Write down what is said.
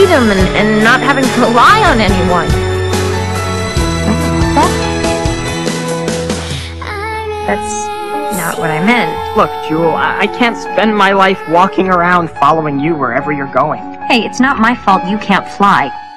freedom and not having to rely on anyone. That's not what I meant. Look, Jewel, I can't spend my life walking around following you wherever you're going. Hey, it's not my fault you can't fly.